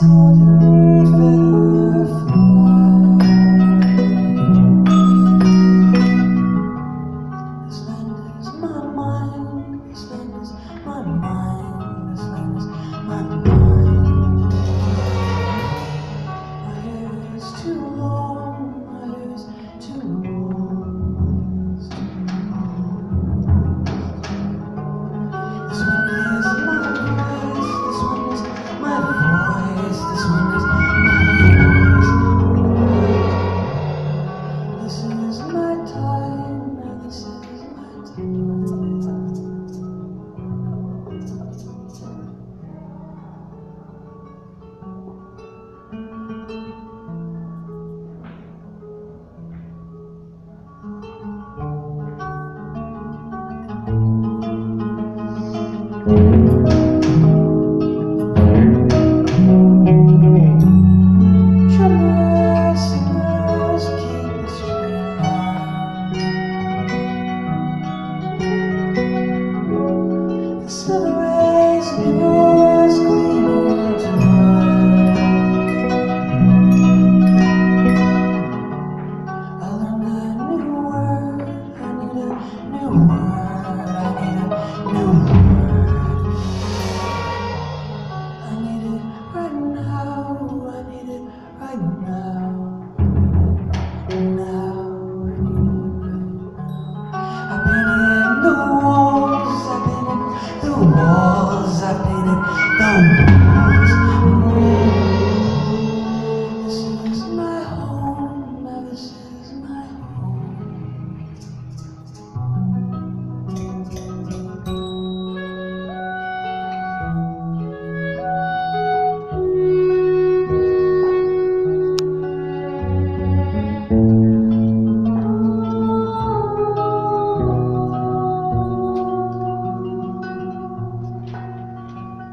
golden feather fly. This land is my mind, this land is my mind, this land is my mind. My hair is too long, my hair is too long. This one is my voice, this one is my voice, this one is my voice. This is my time, now this is my time. Silver rays of yours gleaming tonight. I learned a new word, I need a new word, I need a new word. I need it right now, I need it right now. I need it right now, I need it right now. I've been in the walls, I've been in the walls, I've been in the walls. This is my home, now this is my home.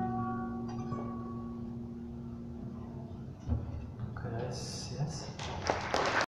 Yes.